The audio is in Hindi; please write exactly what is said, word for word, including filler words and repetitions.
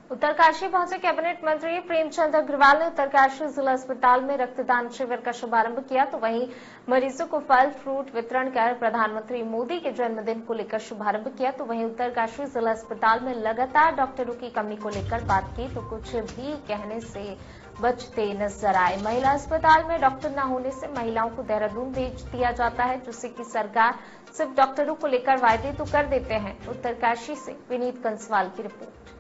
उत्तरकाशी पहुंचे कैबिनेट मंत्री प्रेमचंद अग्रवाल ने उत्तरकाशी जिला अस्पताल में रक्तदान शिविर का शुभारंभ किया, तो वहीं मरीजों को फल फ्रूट वितरण कर प्रधानमंत्री मोदी के जन्मदिन को लेकर शुभारंभ किया। तो वहीं उत्तरकाशी जिला अस्पताल में लगातार डॉक्टरों की कमी को लेकर बात की तो कुछ भी कहने से बचते नजर आए। महिला अस्पताल में डॉक्टर न होने से महिलाओं को देहरादून भेज दिया जाता है, जिससे कि सरकार सिर्फ डॉक्टरों को लेकर वायदे तो कर देते हैं। उत्तरकाशी से विनीत कंसवाल की रिपोर्ट।